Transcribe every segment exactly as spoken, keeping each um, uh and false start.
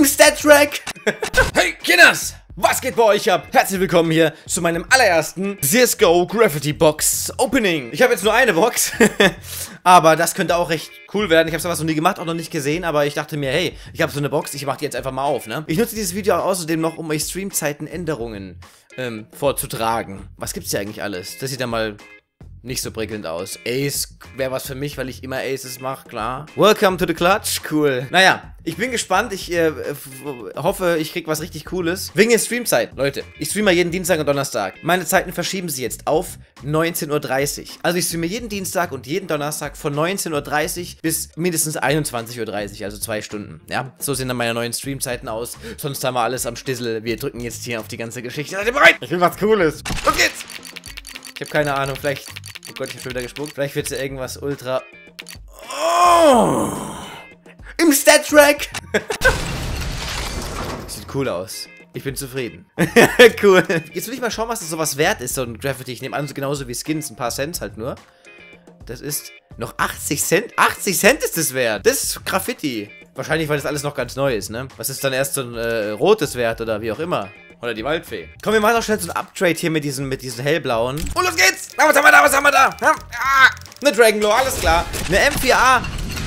im Stat-Track. Hey, Kinders! Was geht bei euch ab? Herzlich willkommen hier zu meinem allerersten C S G O Graffiti Box Opening. Ich habe jetzt nur eine Box, aber das könnte auch recht cool werden. Ich habe sowas noch nie gemacht, auch noch nicht gesehen, aber ich dachte mir, hey, ich habe so eine Box, ich mache die jetzt einfach mal auf, ne? Ich nutze dieses Video außerdem noch, um euch Streamzeitenänderungen ähm, vorzutragen. Was gibt's hier eigentlich alles? Das sieht ja mal nicht so prickelnd aus. Ace wäre was für mich, weil ich immer Aces mache, klar. Welcome to the Clutch, cool. Naja, ich bin gespannt. Ich äh, hoffe, ich krieg was richtig Cooles. Wegen der Streamzeit, Leute. Ich streame jeden Dienstag und Donnerstag. Meine Zeiten verschieben sich jetzt auf neunzehn Uhr dreißig. Also ich streame jeden Dienstag und jeden Donnerstag von neunzehn Uhr dreißig bis mindestens einundzwanzig Uhr dreißig, also zwei Stunden. Ja, so sehen dann meine neuen Streamzeiten aus. Sonst haben wir alles am Stissel. Wir drücken jetzt hier auf die ganze Geschichte. Seid ihr bereit? Ich will was Cooles. Los geht's! Ich habe keine Ahnung, vielleicht... Oh Gott, ich hab schon wieder gespuckt. Vielleicht wird es ja irgendwas ultra... Oh! Im Stat-Track! Sieht cool aus. Ich bin zufrieden. Cool. Jetzt will ich mal schauen, was das sowas wert ist, so ein Graffiti. Ich nehme an, genauso wie Skins, ein paar Cent halt nur. Das ist noch achtzig Cent? achtzig Cent ist das wert! Das ist Graffiti. Wahrscheinlich, weil das alles noch ganz neu ist, ne? Was ist dann erst so ein äh, rotes Wert oder wie auch immer? Oder die Waldfee. Komm, wir machen doch schnell so ein Uptrade hier mit diesen, mit diesen hellblauen. Und los geht's! Na, was haben wir da? Was haben wir da? Ja, ah, eine Dragonlore, alles klar. Eine M vier A.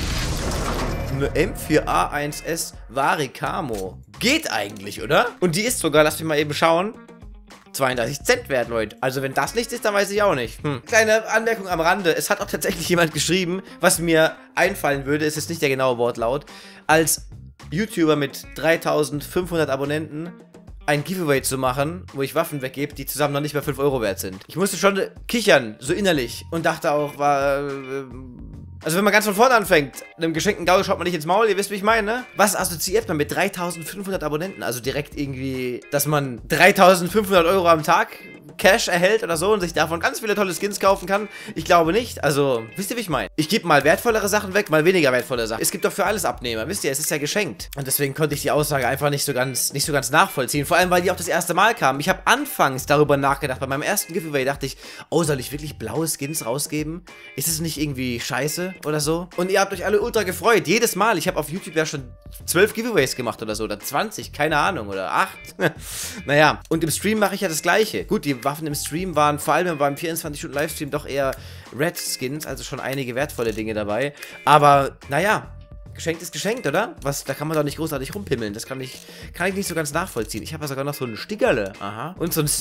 Eine M vier A eins S Varicamo. Geht eigentlich, oder? Und die ist sogar, lasst mich mal eben schauen, zweiunddreißig Cent wert, Leute. Also wenn das nicht ist, dann weiß ich auch nicht. Hm. Kleine Anmerkung am Rande. Es hat auch tatsächlich jemand geschrieben, was mir einfallen würde, ist jetzt nicht der genaue Wortlaut, als YouTuber mit dreitausendfünfhundert Abonnenten ein Giveaway zu machen, wo ich Waffen weggebe, die zusammen noch nicht mal fünf Euro wert sind. Ich musste schon kichern, so innerlich. Und dachte auch, war... Äh, also wenn man ganz von vorne anfängt, einem geschenkten Gaul schaut man nicht ins Maul, ihr wisst, wie ich meine, ne? Was assoziiert man mit dreitausendfünfhundert Abonnenten? Also direkt irgendwie, dass man dreitausendfünfhundert Euro am Tag Cash erhält oder so und sich davon ganz viele tolle Skins kaufen kann? Ich glaube nicht. Also, wisst ihr, wie ich meine? Ich gebe mal wertvollere Sachen weg, mal weniger wertvolle Sachen. Es gibt doch für alles Abnehmer, wisst ihr, es ist ja geschenkt. Und deswegen konnte ich die Aussage einfach nicht so ganz, nicht so ganz nachvollziehen. Vor allem, weil die auch das erste Mal kamen. Ich habe anfangs darüber nachgedacht. Bei meinem ersten Giveaway dachte ich, oh, soll ich wirklich blaue Skins rausgeben? Ist es nicht irgendwie scheiße oder so? Und ihr habt euch alle ultra gefreut. Jedes Mal. Ich habe auf YouTube ja schon zwölf Giveaways gemacht oder so. Oder zwanzig, keine Ahnung. Oder acht. Naja. Und im Stream mache ich ja das Gleiche. Gut, die Waffen im Stream waren vor allem beim vierundzwanzig Stunden Livestream doch eher Red Skins, also schon einige wertvolle Dinge dabei. Aber, naja, geschenkt ist geschenkt, oder? Was, da kann man doch nicht großartig rumpimmeln. Das kann ich, kann ich nicht so ganz nachvollziehen. Ich habe ja sogar noch so ein Stickerle. Aha. Und so ein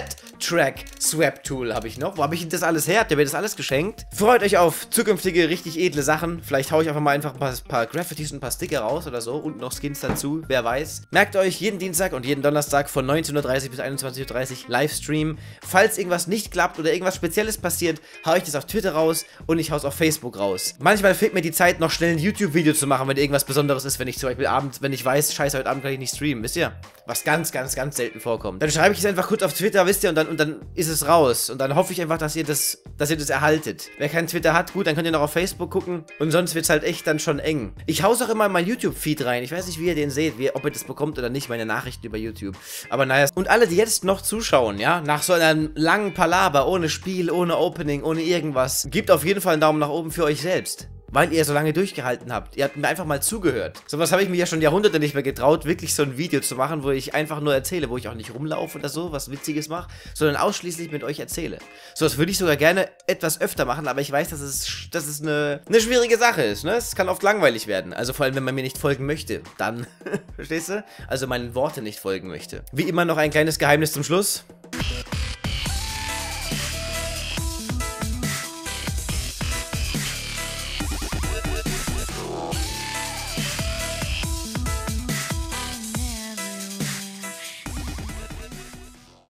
Stat-Track-Swap-Tool habe ich noch. Wo habe ich denn das alles her? Habt ihr mir das alles geschenkt? Freut euch auf zukünftige, richtig edle Sachen. Vielleicht haue ich einfach mal einfach ein paar, paar Graffitis und ein paar Sticker raus oder so. Und noch Skins dazu. Wer weiß. Merkt euch, jeden Dienstag und jeden Donnerstag von neunzehn Uhr dreißig bis einundzwanzig Uhr dreißig Livestream. Falls irgendwas nicht klappt oder irgendwas Spezielles passiert, haue ich das auf Twitter raus und ich haue es auf Facebook raus. Manchmal fehlt mir die Zeit, noch schnell ein YouTube-Video zu machen, wenn irgendwas Besonderes ist, wenn ich zum Beispiel abends, wenn ich weiß, scheiße, heute Abend kann ich nicht streamen, wisst ihr? Was ganz, ganz, ganz selten vorkommt. Dann schreibe ich es einfach kurz auf Twitter, wisst ihr, und dann, und dann ist es raus. Und dann hoffe ich einfach, dass ihr das, dass ihr das erhaltet. Wer keinen Twitter hat, gut, dann könnt ihr noch auf Facebook gucken. Und sonst wird es halt echt dann schon eng. Ich hau's auch immer in mein YouTube-Feed rein. Ich weiß nicht, wie ihr den seht, wie, ob ihr das bekommt oder nicht, meine Nachrichten über YouTube. Aber naja. Und alle, die jetzt noch zuschauen, ja, nach so einem langen Palaver, ohne Spiel, ohne Opening, ohne irgendwas, gebt auf jeden Fall einen Daumen nach oben für euch selbst. Weil ihr so lange durchgehalten habt. Ihr habt mir einfach mal zugehört. Sowas habe ich mir ja schon Jahrhunderte nicht mehr getraut, wirklich so ein Video zu machen, wo ich einfach nur erzähle, wo ich auch nicht rumlaufe oder so, was Witziges mache, sondern ausschließlich mit euch erzähle. So, das würde ich sogar gerne etwas öfter machen, aber ich weiß, dass es, dass es eine, eine schwierige Sache ist, ne? Es kann oft langweilig werden. Also vor allem, wenn man mir nicht folgen möchte. Dann, verstehst du? Also meinen Worten nicht folgen möchte. Wie immer noch ein kleines Geheimnis zum Schluss.